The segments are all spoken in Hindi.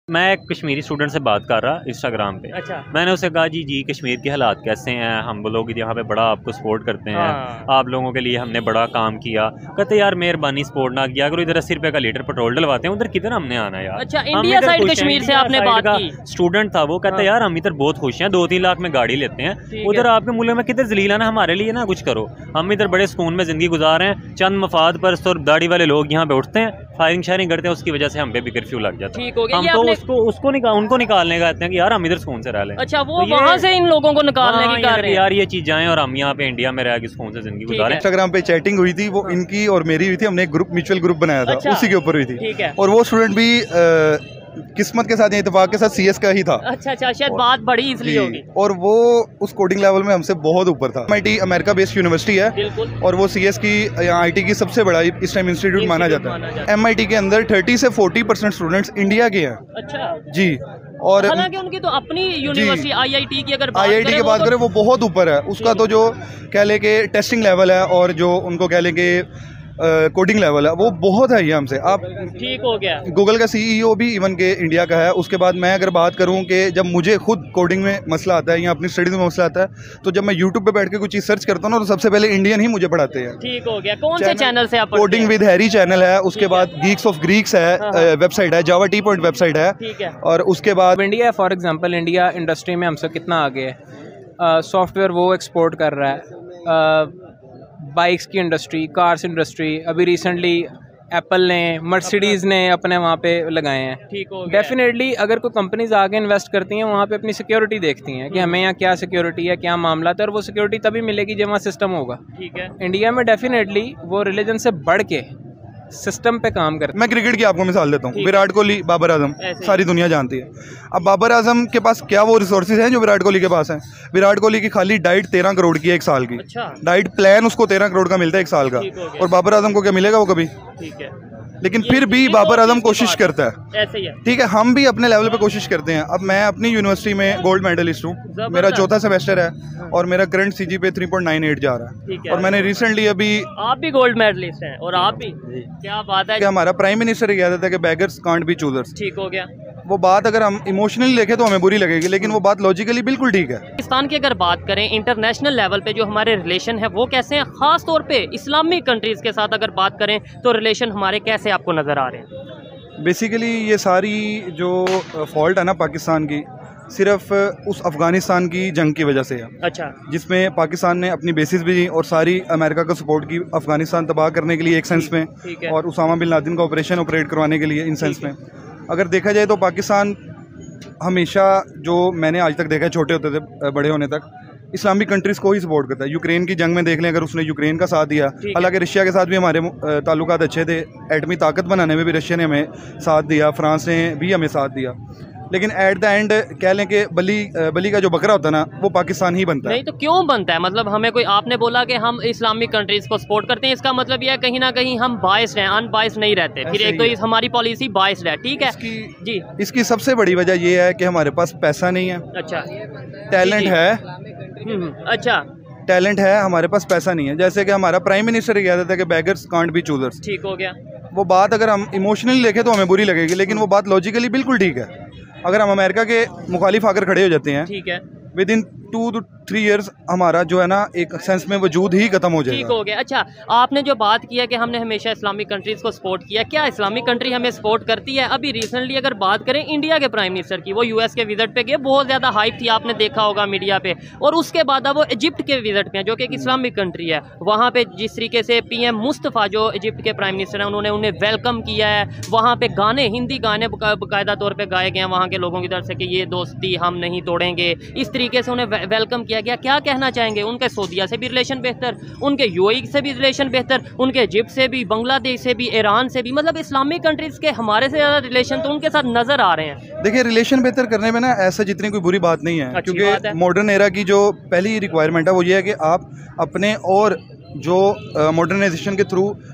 मैं एक कश्मीरी स्टूडेंट से बात कर रहा इंस्टाग्राम पे। अच्छा। मैंने उसे कहा जी कश्मीर के हालात कैसे हैं, हम लोग यहाँ पे बड़ा आपको सपोर्ट करते हैं, आप लोगों के लिए हमने बड़ा काम किया। कहते यार मेहरबानी सपोर्ट ना किया करो, इधर 80 रुपए का लीटर पेट्रोल डलवाते हैं, उधर किधर हमने आना यार। अच्छा, इंडिया साइड कश्मीर से आपने बात की। स्टूडेंट था वो, कहता यार हम इधर बहुत खुश हैं, 2-3 लाख में गाड़ी लेते हैं, उधर आपके मुल्क में किधर जलील आना, हमारे लिए ना कुछ करो, हम इधर बड़े सुकून में जिंदगी गुजार रहे हैं। चंद मफाद पर तो दाढ़ी वाले लोग यहाँ पे उठते हैं, फायरिंग शायरिंग करते हैं, उसकी वजह से हम पे भी कर्फ्यू लग जाता है। हम तो उनको निकालने का कहते हैं कि यार हम इधर सुकून से रह लें। अच्छा, वो तो वहाँ से इन लोगों को निकालने की कर रहे हैं यार, ये चीजें हैं और हम यहाँ पे इंडिया में रह के सुकून से जिंदगी गुजारें। इंस्टाग्राम पे चैटिंग हुई थी, वो इनकी और मेरी हुई थी, हमने एक ग्रुप म्यूचुअल ग्रुप बनाया था। अच्छा, उसी के ऊपर हुई थी। ठीक है। और वो स्टूडेंट भी किस्मत के साथ या इत्तेफाक के साथ सीएस का ही था। अच्छा, शायद बात बड़ी इसलिए होगी। और वो उस कोडिंग लेवल में हमसे बहुत ऊपर था। MIT अमेरिका बेस्ड यूनिवर्सिटी है और वो सीएस की या IT की सबसे बड़ा इस टाइम इंस्टीट्यूट माना जाता है। MIT के अंदर 30 से 40% स्टूडेंट्स इंडिया के हैं। अच्छा जी। और हालांकि उनकी तो अपनी यूनिवर्सिटी IIT की अगर IIT की बात करें वो बहुत ऊपर है। उसका तो जो कह ले के टेस्टिंग लेवल है और जो उनको कह ले के कोडिंग लेवल है वो बहुत है ये हमसे। आप ठीक हो गया। गूगल का CEO भी इवन के इंडिया का है। उसके बाद मैं अगर बात करूं कि जब मुझे खुद कोडिंग में मसला आता है या अपनी स्टडीज में मसला आता है, तो जब मैं यूट्यूब पे बैठ के कुछ चीज़ सर्च करता हूं ना, तो सबसे पहले इंडियन ही मुझे पढ़ाते हैं। ठीक हो गया। कौन से चैनल से आप? कोडिंग विद हैरी चैनल है, उसके बाद गीक्स ऑफ ग्रीक्स है, वेबसाइट है, जावा टी पॉइंट वेबसाइट है। ठीक है। और उसके बाद India, for example India industry में हमसे कितना आगे है। सॉफ्टवेयर वो एक्सपोर्ट कर रहा है, बाइक्स की इंडस्ट्री, कार्स इंडस्ट्री, अभी रिसेंटली एप्पल ने, मर्सिडीज़ ने अपने वहाँ पे लगाए हैं। ठीक हो गया। डेफिनेटली अगर कोई कंपनीज आगे इन्वेस्ट करती हैं, वहाँ पे अपनी सिक्योरिटी देखती हैं कि हमें यहाँ क्या सिक्योरिटी है, क्या मामला है, और वो सिक्योरिटी तभी मिलेगी जब वहाँ सिस्टम होगा। ठीक है। इंडिया में डेफिनेटली वो रिलीजन से बढ़ के सिस्टम पे काम करते हैं। मैं क्रिकेट की आपको मिसाल देता हूँ। विराट कोहली, बाबर आजम, सारी दुनिया जानती है। अब बाबर आजम के पास क्या वो रिसोर्सेज हैं जो विराट कोहली के पास हैं? विराट कोहली की खाली डाइट 13 करोड़ की है 1 साल की। अच्छा। डाइट प्लान उसको 13 करोड़ का मिलता है 1 साल का। और बाबर आजम को क्या मिलेगा वो कभी? ठीक है। लेकिन फिर भी बाबर आजम कोशिश करता है। ऐसे ही है। ठीक है, हम भी अपने लेवल पे कोशिश करते हैं। अब मैं अपनी यूनिवर्सिटी में गोल्ड मेडलिस्ट हूँ, मेरा 4था सेमेस्टर है और मेरा करंट CGPA 3.98 जा रहा है। और मैंने रिसेंटली अभी, आप भी गोल्ड मेडलिस्ट हैं और आप भी, क्या बात है। कि हमारा प्राइम मिनिस्टर कह देता है कि बेगर्स कांट बी चूजर्स। ठीक हो गया। वो बात अगर हम इमोशनली देखें तो हमें बुरी लगेगी, लेकिन वो बात लॉजिकली बिल्कुल ठीक है। पाकिस्तान की अगर बात करें इंटरनेशनल लेवल पे जो हमारे रिलेशन है वो कैसे हैं, खास तौर पे इस्लामिक कंट्रीज के साथ अगर बात करें तो रिलेशन हमारे कैसे आपको नज़र आ रहे हैं? बेसिकली ये सारी जो फॉल्ट है ना पाकिस्तान की, सिर्फ उस अफ़गानिस्तान की जंग की वजह से है। अच्छा। जिसमें पाकिस्तान ने अपनी बेसिस भी और सारी अमेरिका का सपोर्ट की अफ़गानिस्तान तबाह करने के लिए एक सेंस में, और उसामा बिन लादेन का ऑपरेशन ऑपरेट करवाने के लिए इन सेंस में। अगर देखा जाए तो पाकिस्तान हमेशा, जो मैंने आज तक देखा है छोटे होते थे बड़े होने तक, इस्लामिक कंट्रीज को ही सपोर्ट करता है। यूक्रेन की जंग में देख लें, अगर उसने यूक्रेन का साथ दिया, हालांकि रशिया के साथ भी हमारे ताल्लुकात अच्छे थे, एटमी ताकत बनाने में भी रशिया ने हमें साथ दिया, फ्रांस ने भी हमें साथ दिया। लेकिन एट द एंड कह लें कि बली का जो बकरा होता है ना, वो पाकिस्तान ही बनता है। नहीं तो क्यों बनता है? मतलब हमें कोई, आपने बोला कि हम इस्लामिक कंट्रीज को सपोर्ट करते हैं, इसका मतलब यह है कहीं ना कहीं हम बायस्ड हैं, अनबायस्ड नहीं रहते। फिर एक तो हमारी पॉलिसी बायस्ड है। ठीक है जी। इसकी सबसे बड़ी वजह यह है कि हमारे पास पैसा नहीं है। अच्छा। टैलेंट है। अच्छा। टैलेंट है, हमारे पास पैसा नहीं है। जैसे कि हमारा प्राइम मिनिस्टर कह देता है कि बेगर्स कांट बी चूजर्स। ठीक हो गया। वो बात अगर हम इमोशनली देखें तो हमें बुरी लगेगी, लेकिन वो बात लॉजिकली बिल्कुल ठीक है। अगर हम अमेरिका के मुखालिफ आकर खड़े हो जाते हैं, ठीक है, विद इन 2 to 3 years हमारा जो है ना एक सेंस में वजूद ही खत्म हो जाएगा। ठीक हो गया। अच्छा, आपने जो बात किया कि हमने हमेशा इस्लामिक कंट्रीज को सपोर्ट किया, क्या इस्लामिक कंट्री हमें सपोर्ट करती है? अभी रिसेंटली अगर बात करें इंडिया के प्राइम मिनिस्टर की, वो US के विजिट पे गए, बहुत ज़्यादा हाइप थी, आपने देखा होगा मीडिया पे। और उसके बाद अब वो इजिप्ट के विजिट पे हैं, जो कि एक इस्लामिक कंट्री है। वहाँ पे जिस तरीके से PM मुस्तफ़ा जो इजिप्ट के प्राइम मिनिस्टर हैं, उन्होंने उन्हें वेलकम किया है। वहाँ पे गाने, हिंदी गाने बाकायदा तौर पर गाए गए हैं वहाँ के लोगों की तरफ से कि ये दोस्ती हम नहीं तोड़ेंगे। इस तरीके से उन्हें वेलकम किया गया। क्या कहना चाहेंगे? उनके सऊदीया से भी रिलेशन बेहतर, उनके UAE से भी रिलेशन बेहतर, उनके इजिप्ट से भी, बांग्लादेश से भी, ईरान से भी, मतलब इस्लामिक कंट्रीज के हमारे से ज़्यादा रिलेशन तो उनके साथ नज़र आ रहे हैं। देखिए, रिलेशन बेहतर करने में ना ऐसा जितनी कोई बुरी बात नहीं है, क्योंकि मॉडर्न एरा की जो पहली रिक्वायरमेंट है वो ये है कि आप अपने और जो मॉडर्नाइजेशन के थ्रू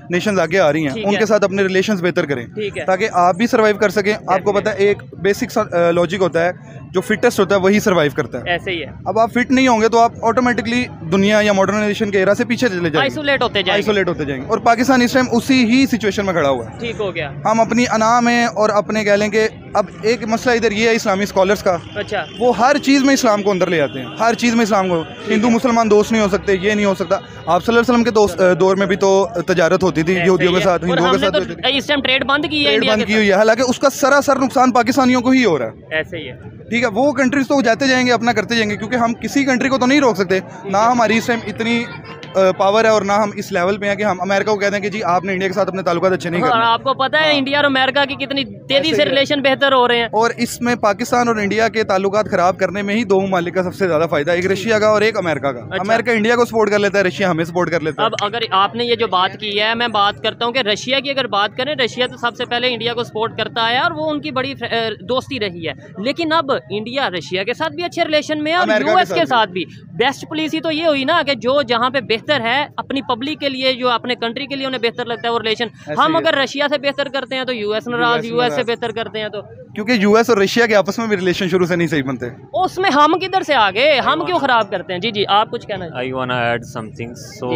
नेशंस आगे आ रही हैं उनके साथ अपने रिलेशंस बेहतर करें, ताकि आप भी सर्वाइव कर सकें। आपको पता है एक बेसिक लॉजिक होता है, जो फिटेस्ट होता है वही सर्वाइव करता है। ऐसे ही है। अब आप फिट नहीं होंगे तो आप ऑटोमेटिकली दुनिया या मॉडर्नाइजेशन के एरा से पीछे चले जाएंगे, आइसोलेट होते जाएंगे। और पाकिस्तान इस टाइम उसी ही सिचुएशन में खड़ा हुआ है। ठीक हो गया। हम अपनी अना में और अपने कह लें कि अब एक मसला इधर ये है इस्लामी स्कॉलर्स का, अच्छा, वो हर चीज़ में इस्लाम को अंदर ले आते हैं, हर चीज़ में इस्लाम को। हिंदू मुसलमान दोस्त नहीं हो सकते, ये नहीं हो सकता। आप सल्लल्लाहु अलैहि वसल्लम के दौर में भी तो तजारत होती थी यहूदियों के साथ, हिंदुओं के साथ होती थी। इस टाइम ट्रेड बंद की है, ट्रेड बंद की हुई है, हालांकि उसका सरासर नुकसान पाकिस्तानियों को ही हो रहा है। ऐसे ही है, ठीक है। वो कंट्रीज तो जाते जाएंगे, अपना करते जाएंगे, क्योंकि हम किसी कंट्री को तो नहीं रोक सकते। ना हमारी इस टाइम इतनी पावर है और ना हम इस लेवल पे हैं कि हम अमेरिका को कहते हैं कि जी आपने इंडिया के साथ अपने ताल्लुकात अच्छे नहीं करने। और आपको पता है इंडिया और अमेरिका की कितनी तेजी से रिलेशन बेहतर हो रहे हैं, और इसमें पाकिस्तान और इंडिया के ताल्लुकात खराब करने में ही दो ममालिक का सबसे ज्यादा फायदा है, एक रशिया का और एक अमेरिका का। अच्छा। अमेरिका इंडिया को सपोर्ट कर लेता है, रशिया हमें सपोर्ट कर लेता है। अब अगर आपने ये जो बात की है, मैं बात करता हूँ कि रशिया की अगर बात करें, रशिया तो सबसे पहले इंडिया को सपोर्ट करता है और वो उनकी बड़ी दोस्ती रही है। लेकिन अब इंडिया रशिया के साथ भी अच्छे रिलेशन में है और यूएस के साथ भी। बेस्ट पॉलिसी तो ये हुई ना कि जो जहाँ पे बेहतर है अपनी पब्लिक के लिए, जो अपने कंट्री के लिए उन्हें बेहतर लगता है वो रिलेशन, हम अगर रशिया से बेहतर करते हैं तो यूएस नाराज, यूएस से बेहतर करते हैं तो, क्योंकि यूएस और रशिया के आपस में भी रिलेशन शुरू से नहीं सही बनते, उसमें हम किधर से आ गए, हम क्यों खराब करते हैं। जी जी, आप कुछ कहना। I wanna add something. So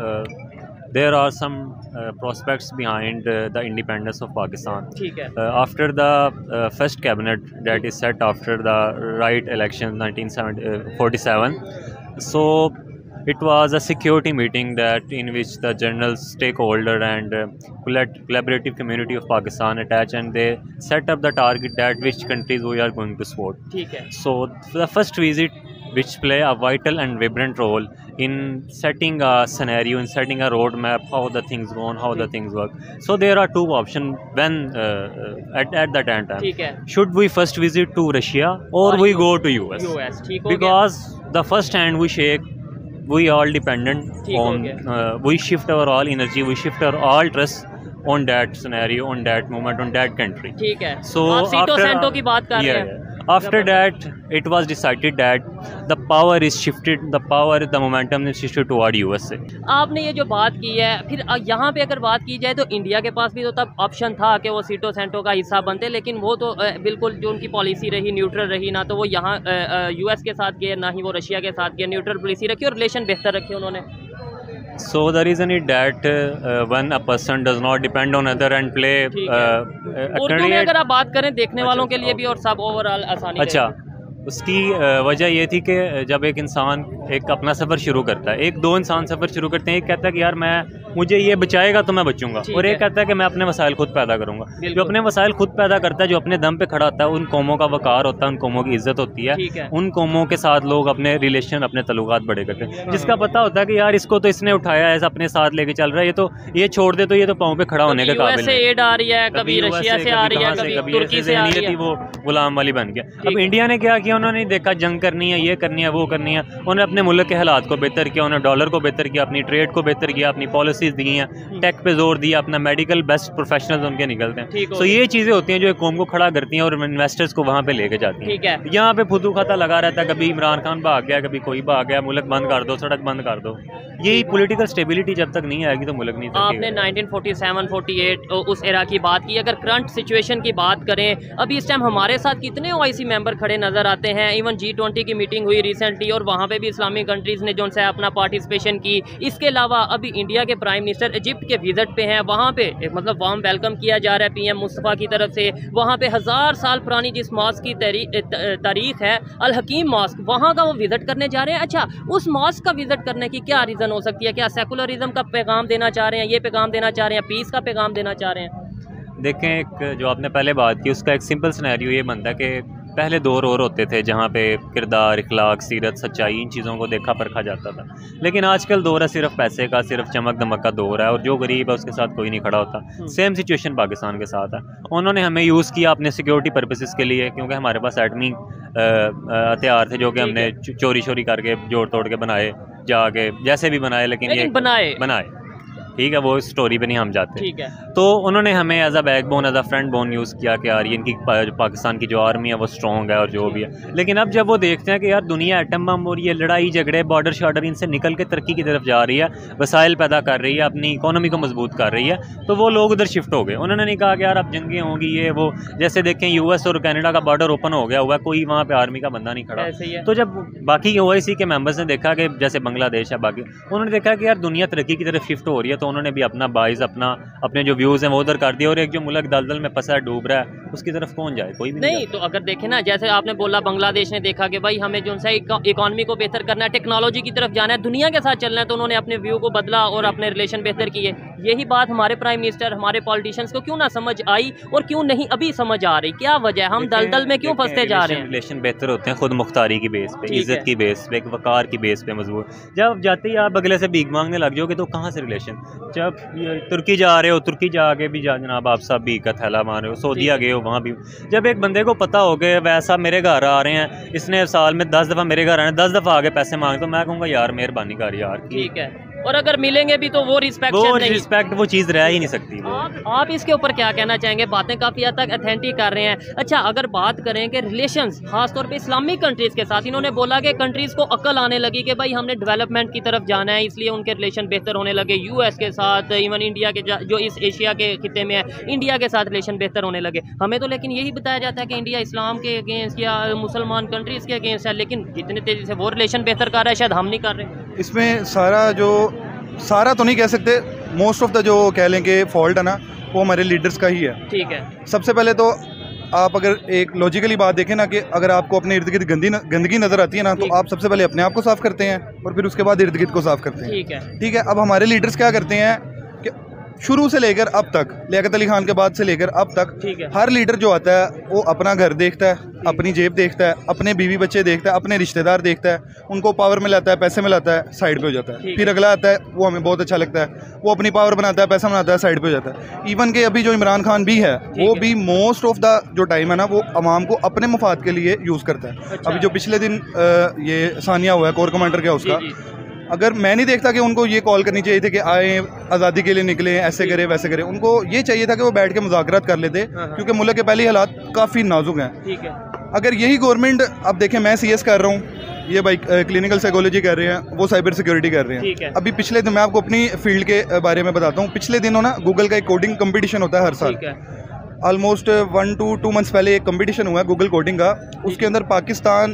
there are some prospects behind the independence of Pakistan. ठीक है। After the first cabinet that is set after the right election 1947, so it was a security meeting that in which the general stakeholder and collaborative community of Pakistan attached, and they set up the target that which countries we are going to support. ठीक है। So the first visit, which play a vital and vibrant role in setting a scenario, in setting a roadmap, how the things go on, how the things work. So there are two options when at that time. ठीक है। Should we first visit to Russia or we go to US? US, ठीक हो गया। Because the first hand we shake, we all dependent on, we shift our all energy, we shift our all trust on that scenario, on that moment, on that country. ठीक है। So आप सीटो सेंटो की बात कर रहे हैं। After that, it was decided that the power is shifted, the momentum is shifted toward USA. आपने ये जो बात की है, फिर यहाँ पे अगर बात की जाए तो इंडिया के पास भी तो तब ऑप्शन था कि वो सीटो सेंटो का हिस्सा बनते, लेकिन वो तो बिल्कुल जो उनकी पॉलिसी रही न्यूट्रल रही, ना तो वो यहाँ यूएस के साथ गए, ना ही वो रशिया के साथ गए, न्यूट्रल पॉलिसी रखी और रिलेशन बेहतर रखे उन्होंने। So the reason is that when a person does not depend on other and play Urdu में अगर आप बात करें देखने वालों के लिए भी और सब ओवरऑल आसानी। अच्छा, उसकी वजह ये थी कि जब एक इंसान एक अपना सफ़र शुरू करता है, एक दो इंसान सफ़र शुरू करते हैं, एक कहता है कि यार मुझे ये बचाएगा तो मैं बचूंगा, और एक कहता है कि मैं अपने वसाइल खुद पैदा करूंगा। जो अपने वसाइल खुद पैदा करता है, जो अपने दम पे खड़ा होता है, उन कौमों का वकार होता है, उन कौमों की इज्जत होती है, उन कौमों के साथ लोग अपने रिलेशन, अपने तल्लुकात बड़े करते हैं। जिसका पता होता है कि यार इसको तो इसने उठाया है, अपने साथ लेके चल रहा है, ये छोड़ दे तो ये तो पाँव पे खड़ा होने के काबिल है। एड आ रही है, कभी रशिया से आ रही है, कभी तुर्की से आ रही है, वो गुलाम वाली बन गया। अब इंडिया ने क्या किया, उन्होंने देखा जंग करनी है, ये करनी है, वो करनी है, उन्होंने अपने मुल्क के हालात को बेहतर किया, उन्होंने डॉलर को बेहतर किया, अपनी ट्रेड को बेहतर किया, अपनी पॉलिसीज दी हैं, टेक पे जोर दिया, अपना मेडिकल बेस्ट प्रोफेशनल्स उनके निकलते हैं। तो ये चीज़ें होती हैं जो एक कौम को खड़ा करती हैं और इन्वेस्टर्स को वहाँ पे लेके जाती हैं। यहाँ पे फुदू खाता लगा रहता है, कभी इमरान खान भाग गया, कभी कोई भाग गया, मुल्क बंद कर दो, सड़क बंद कर दो। यही पॉलिटिकल स्टेबिलिटी जब तक नहीं आएगी तो मुल्क नहीं तक। आपने 1947-48 उस एरा की बात की, अगर करंट सिचुएशन की बात करें, अभी इस टाइम हमारे साथ कितने OIC मेंबर खड़े नज़र आते हैं। इवन G20 की मीटिंग हुई रिसेंटली और वहाँ पे भी इस्लामिक कंट्रीज़ ने जो उनसे अपना पार्टिसिपेशन की। इसके अलावा अभी इंडिया के प्राइम मिनिस्टर इजिप्ट के विजिट पे हैं, वहाँ पे मतलब वार्म वेलकम किया जा रहा है PM मुस्तफ़ा की तरफ से। वहाँ पे 1000 साल पुरानी जिस मॉस्क की तारीख है, अल हकीम मॉस्क, वहाँ का वो विजिट करने जा रहे हैं। अच्छा, उस मॉस्क का विजिट करने की क्या रीज़न हो सकती है? क्या सेकुलरिज्म का पैगाम देना चाह रहे हैं, ये पैगाम देना चाह रहे हैं, पीस का पैगाम देना चाह रहे हैं? देखें, एक जो आपने पहले बात की उसका एक सिंपल सिनेरियो ये बनता है कि पहले दौर और होते थे जहाँ पे किरदार, इखलाक, सीरत, सच्चाई, इन चीज़ों को देखा परखा जाता था। लेकिन आजकल दौर है सिर्फ पैसे का, सिर्फ चमक दमक का दौर है, और जो गरीब है उसके साथ कोई नहीं खड़ा होता। सेम सिचुएशन पाकिस्तान के साथ है। उन्होंने हमें यूज़ किया अपने सिक्योरिटी पर्पसेस के लिए, क्योंकि हमारे पास एटमी हथियार थे जो कि हमने चोरी करके जोड़ तोड़ के बनाए, जाके जैसे भी बनाए, लेकिन ये बनाए। ठीक है, वो स्टोरी पे नहीं हम जाते। ठीक है। तो उन्होंने हमें as a backbone, as a front bone use किया कि यार इनकी पाकिस्तान की जो आर्मी है वो स्ट्रॉन्ग है और जो भी है। लेकिन अब जब वो देखते हैं कि यार दुनिया एटम बम और ये लड़ाई झगड़े बॉर्डर शॉर्डर इनसे निकल के तरक्की की तरफ जा रही है, वसाइल पैदा कर रही है, अपनी इकोनॉमी को मजबूत कर रही है, तो वो लोग उधर शिफ्ट हो गए। उन्होंने नहीं कहा कि यार अब जंगें होंगी ये वो, जैसे देखें यूएस और कनाडा का बॉर्डर ओपन हो गया हुआ है, कोई वहाँ पे आर्मी का बंदा नहीं खड़ा। तो जब बाकी OIC के मेंबर्स ने देखा कि जैसे बांग्लादेश है बाकी, उन्होंने देखा कि यार दुनिया तरक्की की तरफ शिफ्ट हो रही है, तो उन्होंने भी अपना बाइस अपने जो व्यूज़ हैं वो उधर कर दिया। और एक जो मुल्क दलदल में फंसा डूब रहा है उसकी तरफ कौन जाए, कोई भी नहीं। तो अगर देखें ना, जैसे आपने बोला बांग्लादेश ने देखा कि भाई हमें जो है इकॉनमी को बेहतर करना है, टेक्नोलॉजी की तरफ जाना है, दुनिया के साथ चलना है, तो उन्होंने अपने व्यू को बदला और अपने रिलेशन बेहतर किए। यही बात हमारे प्राइम मिनिस्टर, हमारे पॉलिटिशियंस को क्यों ना समझ आई और क्यों नहीं अभी समझ आ रही? क्या वजह है, हम दलदल में क्यों फंसते जा रहे हैं? रिलेशन बेहतर होते हैं खुद मुख्तारी की बेस पे, इज्जत की बेस पे, वकार की बेस पे मजबूत। जब जाते ही आप अगले से भीख मांगने लग जाओगे तो कहाँ से रिलेशन? जब तुर्की जा रहे हो, तुर्की जाके भी जनाब आप सब भीख का थैला मार रहे हो, सऊदीया गए हो वहाँ भी, जब एक बंदे को पता हो गया वैसा मेरे घर आ रहे हैं, इसने साल में 10 दफ़ा मेरे घर आने, 10 दफ़ा आगे पैसे मांगे, तो मैं कहूँगा यार मेहरबानी कर यार। ठीक है। और अगर मिलेंगे भी तो वो रिस्पेक्ट वो चीज़ रह ही नहीं सकती। आप इसके ऊपर क्या कहना चाहेंगे? बातें काफ़ी हद तक अथेंटिक कर रहे हैं। अच्छा, अगर बात करें कि रिलेशंस खासतौर पे इस्लामिक कंट्रीज़ के साथ, इन्होंने बोला कि कंट्रीज़ को अक्ल आने लगी कि भाई हमने डेवलपमेंट की तरफ जाना है, इसलिए उनके रिलेशन बेहतर होने लगे। US के साथ, इवन इंडिया के जो इस एशिया के खिते में है, इंडिया के साथ रिलेशन बेहतर होने लगे। हमें तो लेकिन यही बताया जाता है कि इंडिया इस्लाम के अगेंस्ट या मुसलमान कंट्रीज़ के अगेंस्ट है, लेकिन जितने तेज़ी से वो रिलेशन बेहतर कर रहा है शायद हम नहीं कर रहे। इसमें सारा तो नहीं कह सकते, मोस्ट ऑफ द जो कह लें कि फॉल्ट है ना, वो हमारे लीडर्स का ही है। ठीक है। सबसे पहले तो आप अगर एक लॉजिकली बात देखें ना, कि अगर आपको अपने इर्द गिर्द गंदगी नज़र आती है ना, तो आप सबसे पहले अपने आप को साफ़ करते हैं और फिर उसके बाद इर्द गिर्द को साफ़ करते हैं। ठीक है। अब हमारे लीडर्स क्या करते हैं कि शुरू से लेकर अब तक, लियाकत अली खान के बाद से लेकर अब तक, हर लीडर जो आता है वो अपना घर देखता है, अपनी जेब देखता है, अपने बीवी बच्चे देखता है, अपने रिश्तेदार देखता है, उनको पावर में लाता है, पैसे में लाता है, साइड पे हो जाता है। फिर अगला आता है, वो हमें बहुत अच्छा लगता है, वो अपनी पावर बनाता है, पैसा बनाता है, साइड पे हो जाता है। इवन के अभी जो इमरान खान भी है, वो भी मोस्ट ऑफ द जो टाइम है ना, वो अवाम को अपने मफाद के लिए यूज़ करता है। अभी जो पिछले दिन ये सानिया हुआ है, कोर कमांडर क्या उसका, अगर मैं नहीं देखता कि उनको ये कॉल करनी चाहिए थी कि आए आज़ादी के लिए निकले, ऐसे करें वैसे करें, उनको ये चाहिए था कि वो बैठ के मुज़ाकरात कर लेते, क्योंकि मुल्क के पहले हालात काफ़ी नाजुक हैं। ठीक है। अगर यही गवर्नमेंट, अब देखें मैं CS कर रहा हूँ, ये भाई क्लिनिकल साइकोलॉजी कर रहे हैं, वो साइबर सिक्योरिटी कर रहे हैं। अभी पिछले दिन मैं आपको अपनी फील्ड के बारे में बताता हूँ। पिछले दिनों ना गूगल का एक कोडिंग कंपटीशन होता है हर साल, ऑलमोस्ट 1 to 2 मंथ्स पहले एक कंपटीशन हुआ है गूगल कोडिंग का। उसके अंदर पाकिस्तान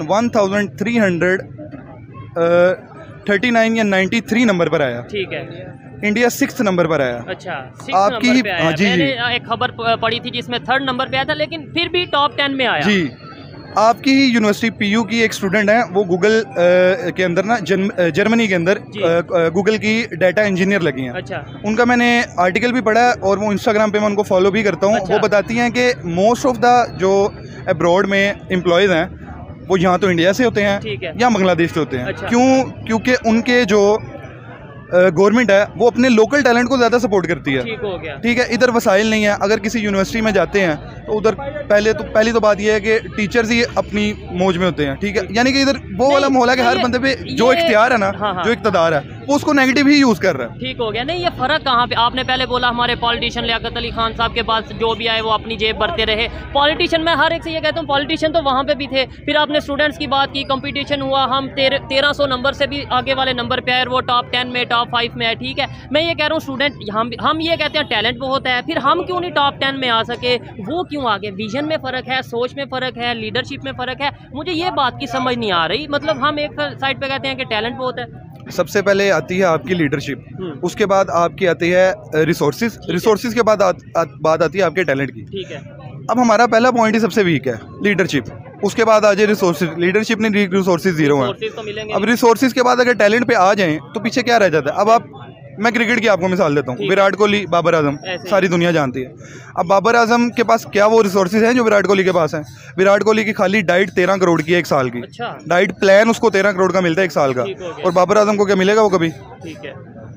1339 या 93 नंबर पर आया। ठीक है। इंडिया 6th नंबर पर आया। अच्छा, आपकी ही मैंने एक खबर पढ़ी थी जिसमें 3rd नंबर पे आया था, लेकिन फिर भी टॉप 10 में आया। जी, आपकी ही यूनिवर्सिटी PU की एक स्टूडेंट है, वो गूगल के अंदर ना जर्मनी के अंदर गूगल की डाटा इंजीनियर लगी हैं। अच्छा। उनका मैंने आर्टिकल भी पढ़ा और वो इंस्टाग्राम पे मैं उनको फॉलो भी करता हूँ। वो बताती हैं कि मोस्ट ऑफ द जो अब्रॉड में एम्प्लॉयज़ हैं वो यहाँ तो इंडिया से होते हैं या बांग्लादेश से होते हैं। अच्छा। क्योंकि उनके जो गवर्नमेंट है वो अपने लोकल टैलेंट को ज़्यादा सपोर्ट करती है। ठीक हो गया। ठीक है। इधर वसाइल नहीं है। अगर किसी यूनिवर्सिटी में जाते हैं तो उधर पहली तो बात यह है कि टीचर्स ही अपनी मौज में होते हैं। ठीक है। यानी कि इधर वो वाला माहौल है कि हर बंदे पे जो इख्तियार है ना, जो इक़्तिदार है, वो उसको नेगेटिव ही यूज़ कर रहा है। ठीक हो गया। नहीं, ये फ़र्क कहाँ पे? आपने पहले बोला हमारे पॉलिटिशियन लियाकत अली खान साहब के पास जो भी आए वो अपनी जेब भरते रहे। पॉलिटिशियन, मैं हर एक से ये कहता हूँ, पॉलिटिशियन तो वहाँ पे भी थे। फिर आपने स्टूडेंट्स की बात की, कंपटीशन हुआ, हम 1300 नंबर से भी आगे वाले नंबर पे आए, वो टॉप 10 में, टॉप 5 में है। ठीक है। मैं ये कह रहा हूँ स्टूडेंट, हम ये कहते हैं टैलेंट बहुत है, फिर हम क्यों नहीं टॉप 10 में आ सके? वो क्यों आगे? विजन में फ़र्क है, सोच में फ़र्क है, लीडरशिप में फ़र्क है। मुझे ये बात की समझ नहीं आ रही। मतलब हम एक साइड पे कहते हैं कि टैलेंट बहुत है। सबसे पहले आती है आपकी लीडरशिप, उसके बाद आपकी आती है रिसोर्सेज के बाद बात आती है आपके टैलेंट की। ठीक है। अब हमारा पहला पॉइंट ही सबसे वीक है, लीडरशिप। उसके बाद आ जाए रिसोर्सेज। लीडरशिप नहीं, रिसोर्सेज जीरो है। अब रिसोर्सेज के बाद अगर टैलेंट पे आ जाएं तो पीछे क्या रह जाता है? अब मैं क्रिकेट की आपको मिसाल देता हूँ। विराट कोहली, बाबर आजम, सारी दुनिया जानती है। अब बाबर आजम के पास क्या वो रिसोर्सेज हैं जो विराट कोहली के पास हैं? विराट कोहली की खाली डाइट 13 करोड़ की है एक साल की। अच्छा। डाइट प्लान उसको 13 करोड़ का मिलता है एक साल का। और बाबर आजम को क्या मिलेगा? वो कभी। ठीक है।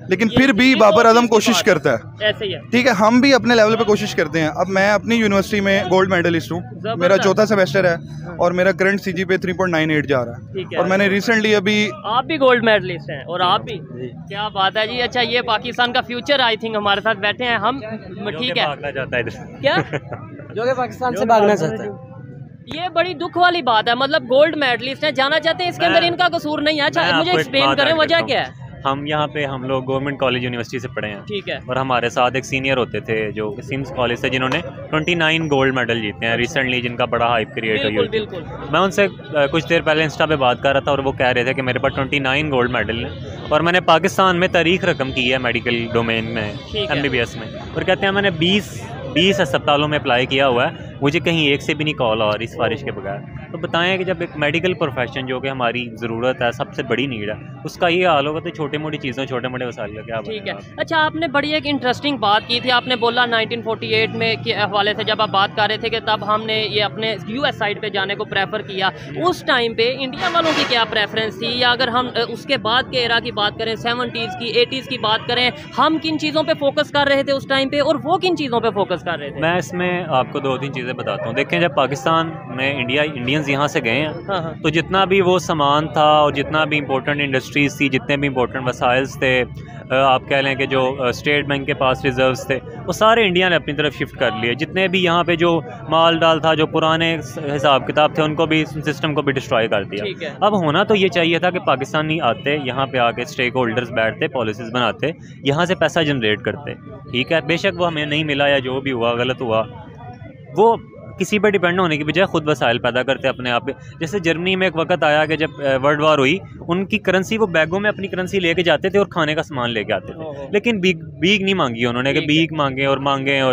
लेकिन फिर भी बाबर आजम कोशिश करता है। ऐसे ही है। ठीक है, हम भी अपने लेवल पे कोशिश करते हैं। अब मैं अपनी यूनिवर्सिटी में गोल्ड मेडलिस्ट हूँ, मेरा चौथा सेमेस्टर है और मेरा करंट CGPA 3.98 जा रहा है। और मैंने रिसेंटली अभी, आप भी गोल्ड मेडलिस्ट हैं और आप भी, क्या बात है जी। अच्छा, ये पाकिस्तान का फ्यूचर आई थिंक हमारे साथ बैठे हैं हम, ठीक है, भागना चाहता है इधर। क्या जो कि पाकिस्तान से भागना चाहता है। ये बड़ी दुख वाली बात है, मतलब गोल्ड मेडलिस्ट हैं, जाना चाहते हैं, इसके अंदर इनका कसूर नहीं है। अच्छा, मुझे एक्सप्लेन करें वजह क्या है। हम यहाँ पे हम लोग गवर्नमेंट कॉलेज यूनिवर्सिटी से पढ़े हैं, ठीक है, और हमारे साथ एक सीनियर होते थे जो सिम्स कॉलेज से, जिन्होंने 29 गोल्ड मेडल जीते हैं रिसेंटली, जिनका बड़ा हाइप क्रिएट हुई। बिल्कुल। मैं उनसे कुछ देर पहले इंस्टा पे बात कर रहा था और वो कह रहे थे कि मेरे पास 29 गोल्ड मेडल हैं और मैंने पाकिस्तान में तारीख रकम की है मेडिकल डोमेन में, MBBS में, और कहते हैं मैंने 20 अस्पतालों में अप्लाई किया हुआ है, मुझे कहीं एक से भी नहीं कॉल और इस बारिश के बगैर। तो बताएं कि जब एक मेडिकल प्रोफेशन जो कि हमारी ज़रूरत है, सबसे बड़ी नीड है, उसका ये हाल होगा तो छोटे मोटी चीज़ों, छोटे मोटे वसाइल का क्या। ठीक है। अच्छा, आपने बड़ी एक इंटरेस्टिंग बात की थी, आपने बोला 1948 में के हवाले से जब आप बात कर रहे थे कि तब हमने ये अपने US साइड पे जाने को प्रेफर किया। उस टाइम पे इंडिया वालों की क्या प्रेफरेंस थी, या अगर हम उसके बाद के एरा की बात करें, 70s की, 80s की बात करें, हम किन चीज़ों पर फोकस कर रहे थे उस टाइम पे और वो किन चीज़ों पर फोकस कर रहे थे? मैं इसमें आपको 2-3 चीज़ें बताता हूँ। देखें, जब पाकिस्तान में इंडियंस यहाँ से गए हैं, तो जितना भी वो सामान था और जितना भी इंपॉर्टेंट इंडस्ट्रीज़ थी, जितने भी इंपॉर्टेंट वसाइल्स थे, आप कह लें कि जो स्टेट बैंक के पास रिजर्व्स थे, वो सारे इंडिया ने अपनी तरफ शिफ्ट कर लिए। जितने भी यहाँ पे जो माल डाल था, जो पुराने हिसाब किताब थे, उनको भी, सिस्टम को भी डिस्ट्रॉय कर दिया। अब होना तो ये चाहिए था कि पाकिस्तानी आते, यहाँ पे आके स्टेक होल्डर्स बैठते, पॉलिसीज़ बनाते, यहाँ से पैसा जनरेट करते। ठीक है, बेशक वो हमें नहीं मिला या जो भी हुआ गलत हुआ, वो किसी पर डिपेंड होने की बजाय खुद वसाइल पैदा करते अपने आप पे। जैसे जर्मनी में एक वक्त आया कि जब वर्ल्ड वार हुई, उनकी करेंसी, वो बैगों में अपनी करेंसी लेके जाते थे और खाने का सामान लेके आते थे, लेकिन भीख नहीं मांगी उन्होंने कि भीख मांगे। और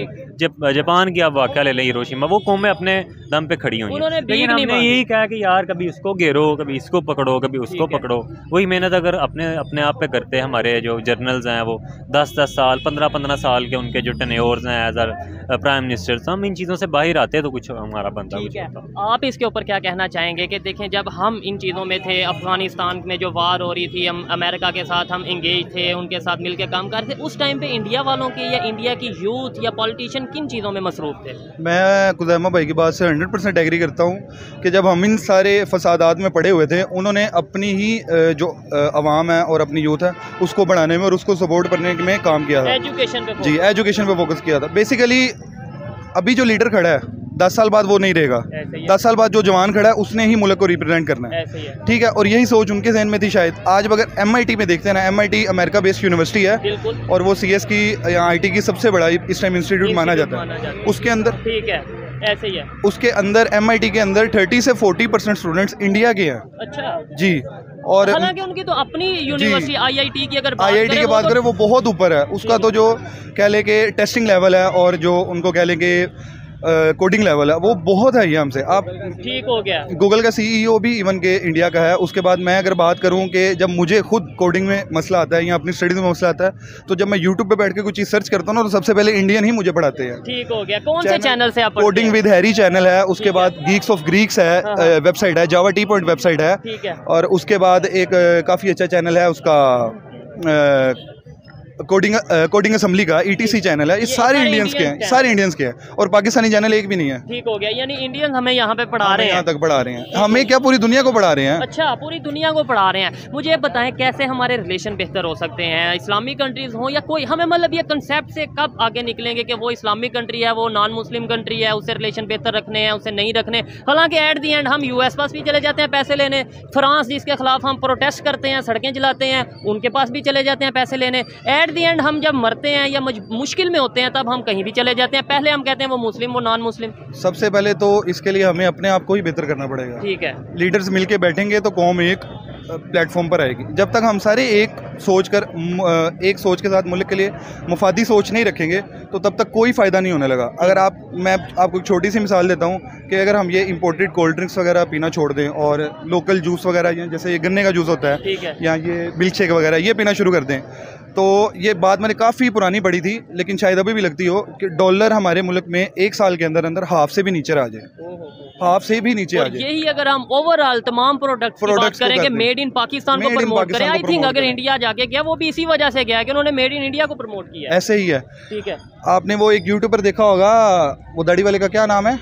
जापान की आप वाक़या ले लें, हिरोशिमा, वो कौमें अपने दम पे खड़ी हुई हैं, लेकिन हमने यही कहा कि यार कभी इसको घेरो, कभी इसको पकड़ो, कभी उसको पकड़ो। वही मेहनत अगर अपने आप पे करते, हमारे जो जर्नल्स हैं वो 10-10 साल, 15-15 साल के उनके जो टेन्योर्स हैं एज अ प्राइम मिनिस्टर, तो हम इन चीज़ों से बाहर आते तो कुछ हमारा बनता। ठीक है, आप इसके ऊपर क्या कहना चाहेंगे कि देखें, जब हम इन चीज़ों में थे, अफगानिस्तान में जो वार हो रही थी, हम अमेरिका के साथ हम इंगेज थे, उनके साथ मिलकर काम कर रहे थे, उस टाइम पे इंडिया वालों की या इंडिया की यूथ या पॉलिटिशियन किन चीज़ों में मसरूफ़ थे? मैं खुज़ैमा भाई की बात से 100% एग्री करता हूँ कि जब हम इन सारे फसादात में पड़े हुए थे, उन्होंने अपनी ही जो अवाम है और अपनी यूथ है उसको बढ़ाने में और उसको सपोर्ट करने में काम किया था। एजुकेशन पे, जी, एजुकेशन पे फोकस किया था। बेसिकली अभी जो लीडर खड़ा है 10 साल बाद वो नहीं रहेगा, 10 साल बाद जो जवान खड़ा है उसने ही मुल्क को रिप्रेजेंट करना है। ठीक है, और यही सोच उनके जहन में थी शायद। आज अगर MIT में देखते हैं ना, MIT अमेरिका बेस्ड यूनिवर्सिटी है और वो CS की या IT की सबसे बड़ा इस टाइम इंस्टीट्यूट माना जाता है। उसके अंदर, ठीक है, ऐसे ही है, उसके अंदर MIT के अंदर 30 से 40% स्टूडेंट्स इंडिया के हैं। अच्छा जी, और हालांकि उनकी तो अपनी यूनिवर्सिटी IIT की अगर IIT की बात करें वो बहुत ऊपर है। उसका तो जो कह ले कि टेस्टिंग लेवल है और जो उनको कह ले कि कोडिंग लेवल है वो बहुत है ये हमसे। आप ठीक हो गया, गूगल का CEO भी इवन के इंडिया का है। उसके बाद मैं अगर बात करूं कि जब मुझे खुद कोडिंग में मसला आता है या अपनी स्टडीज में मसला आता है, तो जब मैं यूट्यूब पे बैठ के कुछ चीज़ सर्च करता हूं ना, तो सबसे पहले इंडियन ही मुझे पढ़ाते हैं। ठीक हो गया, कौन से चैनल से आप? कोडिंग विद हैरी चैनल है, उसके बाद गीक्स ऑफ ग्रीक्स है, वेबसाइट है, जावा टी पॉइंट वेबसाइट है, और उसके बाद एक काफ़ी अच्छा चैनल है उसका कोडिंग असेंबली का ETC चैनल है। ये सारे इंडियंस के हैं, सारे इंडियंस के हैं, और पाकिस्तानी चैनल एक भी नहीं है। ठीक हो गया, यानी इंडियंस हमें यहाँ पे पढ़ा रहे हैं, यहाँ तक पढ़ा रहे हैं, हमें क्या पूरी दुनिया को पढ़ा रहे हैं। अच्छा, पूरी दुनिया को पढ़ा रहे हैं। मुझे बताएं कैसे हमारे रिलेशन बेहतर हो सकते हैं, इस्लामिक कंट्रीज हो या कोई, हमें मतलब ये कंसेप्ट से कब आगे निकलेंगे कि वो इस्लामिक कंट्री है, वो नॉन मुस्लिम कंट्री है, उससे रिलेशन बेहतर रखने हैं, उससे नहीं रखने। हालांकि एट दी एंड हम US पास भी चले जाते हैं पैसे लेने, फ्रांस जिसके खिलाफ हम प्रोटेस्ट करते हैं, सड़कें जलाते हैं, उनके पास भी चले जाते हैं पैसे लेने। एट दी एंड हम जब मरते हैं या मुश्किल में होते हैं तब हम कहीं भी चले जाते हैं, पहले हम कहते हैं वो मुस्लिम, वो नॉन मुस्लिम। सबसे पहले तो इसके लिए हमें अपने आप को ही बेहतर करना पड़ेगा। ठीक है, लीडर्स मिलके बैठेंगे तो कौम एक प्लेटफॉर्म पर आएगी। जब तक हम सारे एक सोच के साथ मुल्क के लिए मुफादी सोच नहीं रखेंगे तो तब तक कोई फ़ायदा नहीं होने लगा। अगर मैं आपको एक छोटी सी मिसाल देता हूँ कि अगर हम ये इंपोर्टेड कोल्ड ड्रिंक्स वगैरह पीना छोड़ दें और लोकल जूस वगैरह, जैसे ये गन्ने का जूस होता है या ये मिल्क शेक वगैरह, ये पीना शुरू कर दें, तो ये बात मैंने काफ़ी पुरानी पढ़ी थी, लेकिन शायद अभी भी लगती हो कि डॉलर हमारे मुल्क में 1 साल के अंदर हाफ से भी नीचे आ जाए, हाफ से भी नीचे आ जाए। यही अगर हम ओवरऑल तमाम प्रोडक्ट की बात करें कि मेड इन पाकिस्तान को प्रमोट करें, आई थिंक अगर इंडिया जाके गया, वो भी इसी वजह से गया कि उन्होंने मेड इन इंडिया को प्रमोट किया है। ऐसे ही है। ठीक है, आपने वो एक यूट्यूबर देखा होगा, वो दाढ़ी वाले का क्या नाम है,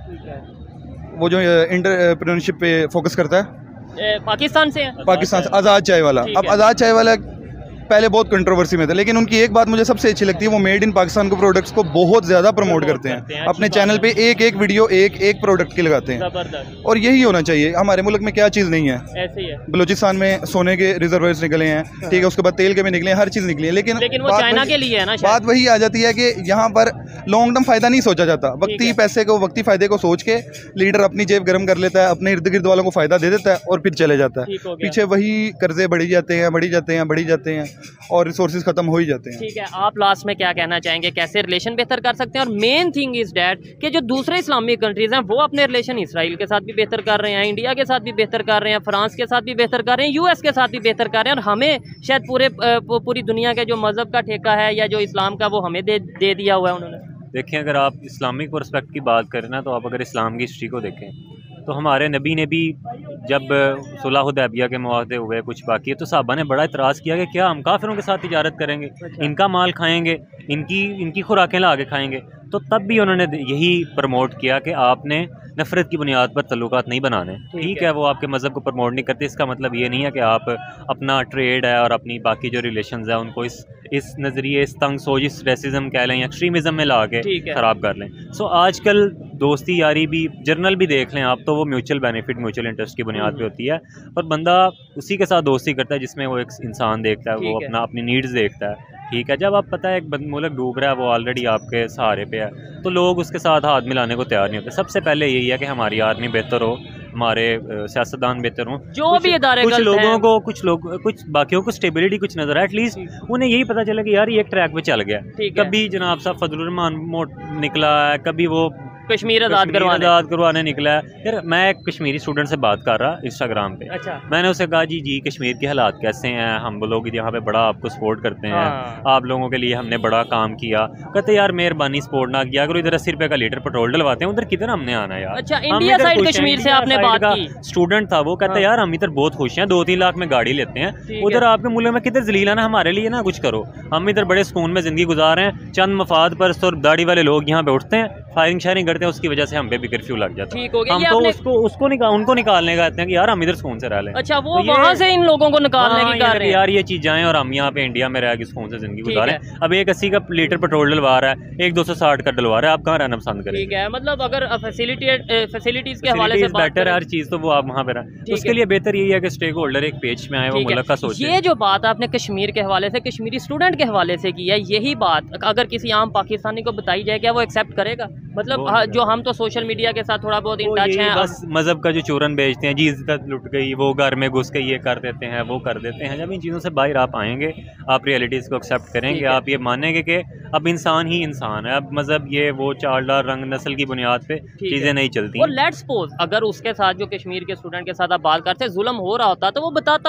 वो जो एंटरप्रेन्योरशिप पे फोकस करता है, पाकिस्तान से है। पाकिस्तान से, आज़ाद चाय वाला। अब आज़ाद चाय वाला पहले बहुत कंट्रोवर्सी में था, लेकिन उनकी एक बात मुझे सबसे अच्छी लगती है, वो मेड इन पाकिस्तान के प्रोडक्ट्स को बहुत ज़्यादा प्रमोट करते हैं। अपने चैनल पे एक एक वीडियो एक एक प्रोडक्ट की लगाते हैं, और यही होना चाहिए। हमारे मुल्क में क्या चीज़ नहीं है, ऐसे ही है। बलूचिस्तान में सोने के रिजर्वायर्स निकले हैं, ठीक है, उसके बाद तेल के भी निकले हैं, हर चीज़ निकली है, लेकिन वो चाइना के लिए है ना। बात वही आ जाती है कि यहाँ पर लॉन्ग टर्म फ़ायदा नहीं सोचा जाता, वक्ती पैसे को, वक्ती फ़ायदे को सोच के लीडर अपनी जेब गर्म कर लेता है, अपने इर्द गिर्द वालों को फ़ायदा दे देता है और फिर चले जाता है। पीछे वही कर्जे बढ़ी जाते हैं, बढ़ी जाते हैं, बढ़ी जाते हैं, और रिसोर्सेज खत्म हो ही जाते हैं। ठीक है, आप लास्ट में क्या कहना चाहेंगे, कैसे रिलेशन बेहतर कर सकते हैं? और मेन थिंग इज डैट कि जो दूसरे इस्लामिक कंट्रीज हैं वो अपने रिलेशन इसराइल के साथ भी बेहतर कर रहे हैं, इंडिया के साथ भी बेहतर कर रहे हैं, फ्रांस के साथ भी बेहतर कर रहे हैं, यूएस के साथ भी बेहतर कर रहे हैं, और हमें शायद पूरी दुनिया के जो मजहब का ठेका है या जो इस्लाम का, वो हमें दे दिया हुआ है उन्होंने। देखिए, अगर आप इस्लामिक पर्सपेक्ट की बात करें ना, तो आप अगर इस्लाम की हिस्ट्री को देखें तो हमारे नबी ने भी जब सुलह हुदैबिया के मुआहदे हुए, कुछ बाकी है, तो साहबा ने बड़ा इतराज़ किया कि क्या हम काफिरों के साथ तिजारत करेंगे, इनका माल खाएंगे, इनकी खुराकें ला के खाएंगे। तो तब भी उन्होंने यही प्रमोट किया कि आपने नफ़रत की बुनियाद पर तल्लुकात नहीं बनाने। ठीक है, वो आपके मज़हब को प्रमोट नहीं करते, इसका मतलब ये नहीं है कि आप अपना ट्रेड है और अपनी बाकी जो रिलेशंस है उनको इस नज़रिए, इस तंग सोच, इस रेसिज्म कह लें या एक्सट्रीमिज़म में ला के ख़राब कर लें। सो आजकल दोस्ती यारी भी, जर्नल भी देख लें आप, तो वो म्यूचुअल बेनिफिट, म्यूचुअल इंटरेस्ट की बुनियाद पे होती है, और बंदा उसी के साथ दोस्ती करता है जिसमें वो एक इंसान देखता है, वो अपनी नीड्स देखता है। ठीक है, जब आप पता है एक मुल्क डूब रहा है, वो ऑलरेडी आपके सहारे पे है, तो लोग उसके साथ हाथ मिलाने को तैयार नहीं होते। सबसे पहले यही है कि हमारी आर्मी बेहतर हो, हमारे सियासतदान बेहतर हों, जो भी इदारे, कुछ लोगों को, कुछ बाकियों को स्टेबिलिटी कुछ नजर है, एटलीस्ट उन्हें यही पता चला कि यार ये एक ट्रैक पे चल गया। कभी जनाब साहब फजलुर रहमान निकला है, कभी वो कश्मीर आज़ाद करवाने निकला है। यार मैं एक कश्मीरी स्टूडेंट से बात कर रहा इंस्टाग्राम पे। अच्छा। मैंने उसे कहा जी कश्मीर के हालात कैसे हैं, हम लोग यहाँ पे बड़ा आपको सपोर्ट करते हैं, आप लोगों के लिए हमने बड़ा काम किया। कहते यार मेहरबानी सपोर्ट ना किया करो, इधर 80 रुपये का लीटर पेट्रोल डलवाते हैं, उधर किधर हमने आना यार। अच्छा, इंडिया साइड कश्मीर से आपने बात की, स्टूडेंट था वो, कहता यार हम इधर बहुत खुश हैं, 2-3 लाख में गाड़ी लेते हैं, उधर आपके मुल्क में किधर जलील है ना, हमारे लिए ना कुछ करो, हम इधर बड़े सुकून में ज़िंदगी गुजार रहे हैं, चंद मफाद पर और दाढ़ी वाले लोग यहाँ पे उठते हैं, फायरिंग शायरिंग करते हैं, उसकी वजह से हम पे भी कर्फ्यू लग जाता है। हम तो उनको निकालने का कहते हैं कि यार हम इधर सुकून से रह लें। अच्छा, वो तो वहाँ से इन लोगों को निकालने की कर रहे हैं यार, ये चीज़ आए और हम यहाँ पे इंडिया में रह के सुकून से जिंदगी गुजारें। अब 180 का लीटर पेट्रोल डलवा रहा है, 260 का डलवा रहा है, आप कहाँ रहना पसंद करें? ठीक है, मतलब अगर फैसिलिटीज के हवाले से बेटर हर चीज़, तो वो आप वहाँ पे रहें। उसके लिए बेहतर यही है कि स्टेक होल्डर एक पेज में आए, वो मुल्क का सोचे। ये जो बात आपने कश्मीर के हवाले से, कश्मीरी स्टूडेंट के हवाले से की है, यही बात अगर किसी आम पाकिस्तानी को बताई जाए, क्या वो एक्सेप्ट करेगा? मतलब जो हम तो सोशल मीडिया के साथ थोड़ा बहुत इन टच हैं, बस मजहब का जो चूरन बेचते हैं, जी इज्जत लुट गई, वो घर में घुस के ये कर देते हैं, वो कर देते हैं। जब इन चीज़ों से बाहर आप आएंगे, आप रियलिटीज़ को एक्सेप्ट करेंगे, आप ये मानेंगे कि अब इंसान ही इंसान है, अब मजहब ये वो चाल डाल रंग नस्ल की बुनियाद पे चीज़ें नहीं चलती। और लेट्स सपोज अगर उसके साथ जो कश्मीर के स्टूडेंट के साथ आप बात करते जुल्म हो रहा होता, तो वो बताता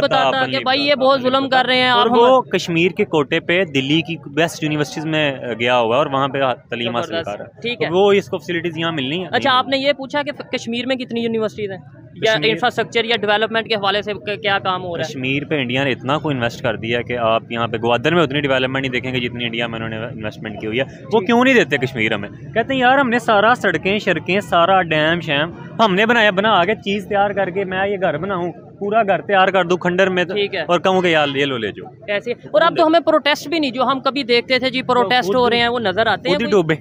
कि भाई ये बहुत जुल्म कर रहे हैं। और वो कश्मीर के कोटे पे दिल्ली की बेस्ट यूनिवर्सिटीज़ में गया हुआ है और वहाँ पे तालीम हासिल कर रहा है। ठीक है, वो इसको फैसिलिटीज़ यहाँ मिलनी है। अच्छा, आपने ये पूछा कि कश्मीर में कितनी यूनिवर्सिटीज़ हैं या इंफ्रास्ट्रक्चर या डेवलपमेंट के हवाले से क्या काम हो रहा है? कश्मीर पे इंडिया ने इतना को इन्वेस्ट कर दिया कि आप यहाँ पे ग्वादर में उतनी डेवलपमेंट नहीं देखेंगे जितनी इंडिया में उन्होंने इन्वेस्टमेंट की हुई है। वो क्यों नहीं देते कश्मीर हमें? कहते हैं यार हमने सारा सड़कें सारा डैम शैम हमने बना आगे चीज़ तैयार करके मैं ये घर बनाऊँ, पूरा घर तैयार कर दूं खंडर में, और कहूँ कि यार ये लो ले जो ऐसे। और अब तो हमें प्रोटेस्ट भी नहीं, जो हम कभी देखते थे जी प्रोटेस्ट हो रहे हैं, वो नजर आते हैं डूबे।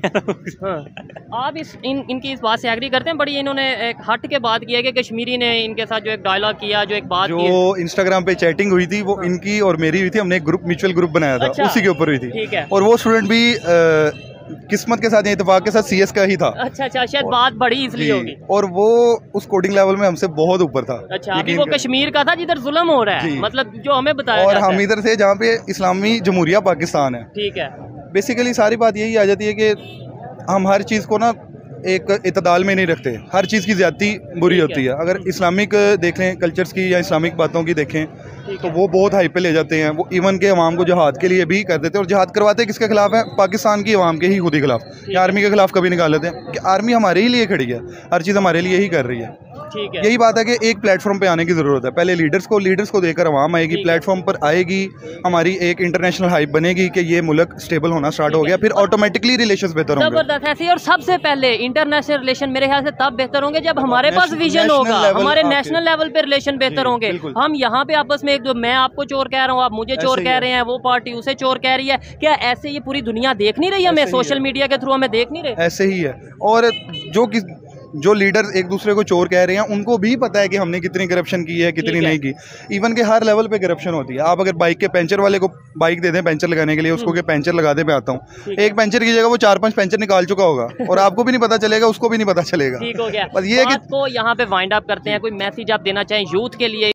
आप इनकी इस बात से एग्री करते हैं? बड़ी इन्होंने एक हट के बात किया कि कश्मीरी ने इनके साथ जो एक डायलॉग किया, जो एक बात जो इंस्टाग्राम पे चैटिंग हुई थी, वो इनकी और मेरी हुई थी, हमने एक ग्रुप म्यूचुअल ग्रुप बनाया था। अच्छा, उसी के ऊपर हुई थी। और वो स्टूडेंट भी किस्मत के साथ, इत्तेफाक के साथ CS का ही था। अच्छा, शायद बात बड़ी इसलिए होगी। और वो उस कोडिंग लेवल में हमसे बहुत ऊपर था। अच्छा, अभी वो कश्मीर का था जिधर जुल्म हो रहा है, मतलब जो हमें बताया, और हम इधर से जहाँ पे इस्लामी जमहूरिया पाकिस्तान है। ठीक है, बेसिकली सारी बात यही आ जाती है कि हम हर चीज़ को ना एक इतदाल में नहीं रखते, हर चीज़ की ज़्यादती बुरी होती है। अगर इस्लामिक देख लें, कल्चर्स की या इस्लामिक बातों की देखें, तो वो बहुत हाई पे ले जाते हैं। वो इवन के अवाम को जहाद के लिए भी कर देते हैं, और जहाद करवाते किसके खिलाफ है? पाकिस्तान की अवाम के ही खुद ही खिलाफ, या आर्मी के खिलाफ कभी निकाल लेते हैं कि आर्मी हमारे ही लिए खड़ी है, हर चीज़ हमारे लिए ही कर रही है। ठीक है। यही बात है कि एक प्लेटफॉर्म पे आने की ज़रूरत है। पहले लीडर्स को देकर आवाम आएगी, प्लेटफॉर्म पर आएगी, हमारी एक इंटरनेशनल हाइप बनेगी कि ये मुल्क स्टेबल होना स्टार्ट हो गया, फिर ऑटोमेटिकली रिलेशंस बेहतर होंगे। जबरदस्त ऐसी। और सबसे पहले इंटरनेशनल रिलेशन मेरे ख्याल से तब बेहतर होंगे जब हमारे पास विजन होगा, हमारे नेशनल लेवल पे रिलेशन बेहतर होंगे। हम यहाँ पे आपस में मैं आपको चोर कह रहा हूँ, आप मुझे चोर कह रहे हैं, वो पार्टी उसे चोर कह रही है, क्या ऐसे ये पूरी दुनिया देख नहीं रही हमें, सोशल मीडिया के थ्रू हमें देख नहीं रहे? ऐसे ही है। और जो लीडर एक दूसरे को चोर कह रहे हैं उनको भी पता है कि हमने कितनी करप्शन की है, कितनी नहीं की। इवन के हर लेवल पे करप्शन होती है। आप अगर बाइक के पेंचर वाले को बाइक दे दें पेंचर लगाने के लिए, उसको के पेंचर लगा दे, मैं आता हूँ, एक पेंचर की जगह वो 4-5 पेंचर निकाल चुका होगा और आपको भी नहीं पता चलेगा, उसको भी नहीं पता चलेगा। ठीक हो गया। बस ये बात को यहाँ पे वाइंड अप करते हैं। कोई मैसेज आप देना चाहें यूथ के लिए?